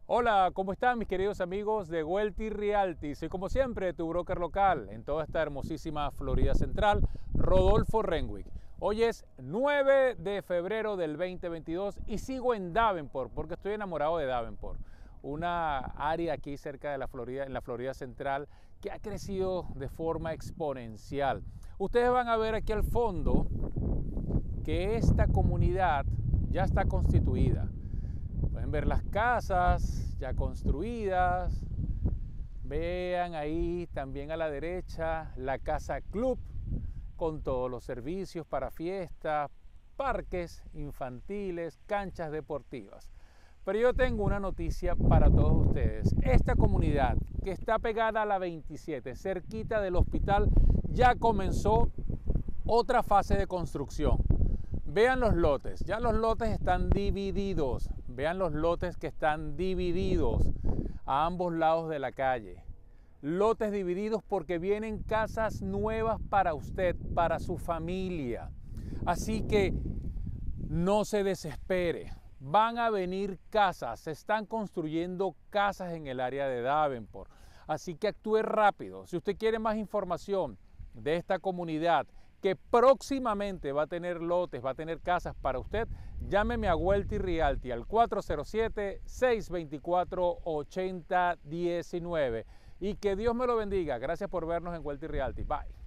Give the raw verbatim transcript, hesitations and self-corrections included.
Hola, ¿cómo están mis queridos amigos de Welty Realty? Soy como siempre tu broker local en toda esta hermosísima Florida Central, Rodolfo Renwick. Hoy es nueve de febrero del dos mil veintidós y sigo en Davenport porque estoy enamorado de Davenport. Una área aquí cerca de la Florida, en la Florida Central, que ha crecido de forma exponencial. Ustedes van a ver aquí al fondo que esta comunidad ya está constituida. Pueden ver las casas ya construidas. Vean ahí también a la derecha la casa club con todos los servicios para fiestas, parques infantiles, canchas deportivas. Pero yo tengo una noticia para todos ustedes. Esta comunidad que está pegada a la veintisiete, cerquita del hospital, ya comenzó otra fase de construcción. Vean los lotes, ya los lotes están divididos. Vean los lotes que están divididos a ambos lados de la calle. Lotes divididos porque vienen casas nuevas para usted, para su familia. Así que no se desespere. Van a venir casas, se están construyendo casas en el área de Davenport. Así que actúe rápido. Si usted quiere más información de esta comunidad, que próximamente va a tener lotes, va a tener casas para usted, llámeme a Welty Realty al cuatro cero siete, seis dos cuatro, ocho cero uno nueve y que Dios me lo bendiga. Gracias por vernos en Welty Realty. Bye.